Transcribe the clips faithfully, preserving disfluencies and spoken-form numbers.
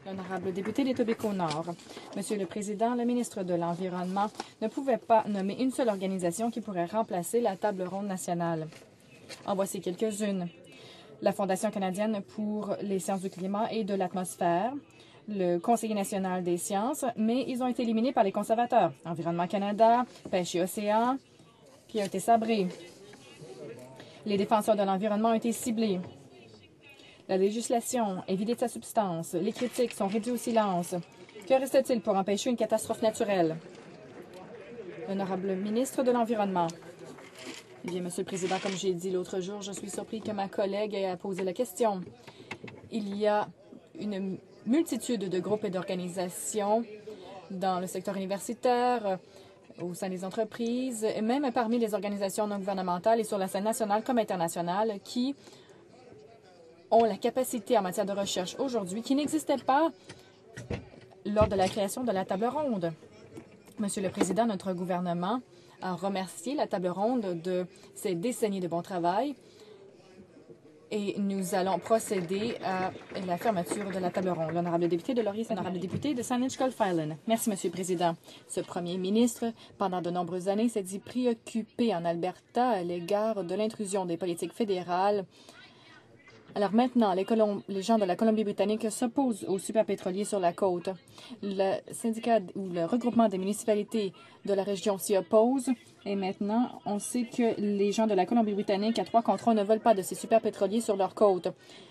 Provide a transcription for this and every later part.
L'honorable député d'Etobicoke-Nord. Monsieur le Président, le ministre de l'Environnement ne pouvait pas nommer une seule organisation qui pourrait remplacer la Table ronde nationale. En voici quelques-unes. La Fondation canadienne pour les sciences du climat et de l'atmosphère, le Conseil national des sciences, mais ils ont été éliminés par les conservateurs. Environnement Canada, Pêche et Océan, qui a été sabré. Les défenseurs de l'environnement ont été ciblés. La législation est vidée de sa substance. Les critiques sont réduites au silence. Que reste-t-il pour empêcher une catastrophe naturelle? L'honorable ministre de l'Environnement. Eh bien, Monsieur le Président, comme j'ai dit l'autre jour, je suis surpris que ma collègue ait posé la question. Il y a une multitude de groupes et d'organisations dans le secteur universitaire, au sein des entreprises, et même parmi les organisations non gouvernementales et sur la scène nationale comme internationale, qui ont la capacité en matière de recherche aujourd'hui qui n'existait pas lors de la création de la table ronde. Monsieur le Président, notre gouvernement a remercié la table ronde de ses décennies de bon travail et nous allons procéder à la fermeture de la table ronde. L'honorable député de Laurier, l'honorable député de Saanich-Gulf-Island. Merci, Monsieur le Président. Ce premier ministre, pendant de nombreuses années, s'est dit préoccupé en Alberta à l'égard de l'intrusion des politiques fédérales. Alors maintenant, les, Colom les gens de la Colombie-Britannique s'opposent aux superpétroliers sur la côte. Le syndicat ou le regroupement des municipalités de la région s'y oppose. Et maintenant, on sait que les gens de la Colombie-Britannique, à trois contre un, ne veulent pas de ces superpétroliers sur leur côte.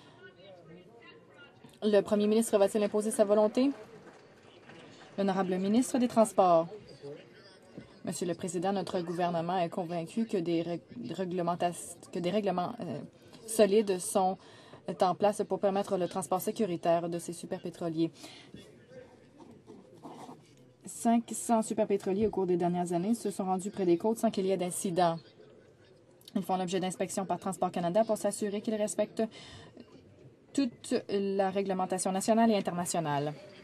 Le premier ministre va-t-il imposer sa volonté? L'honorable ministre des Transports. Monsieur le Président, notre gouvernement est convaincu que des, rég que des règlements euh, solides sont en place pour permettre le transport sécuritaire de ces superpétroliers. cinq cents superpétroliers au cours des dernières années se sont rendus près des côtes sans qu'il y ait d'incident. Ils font l'objet d'inspections par Transport Canada pour s'assurer qu'ils respectent toute la réglementation nationale et internationale.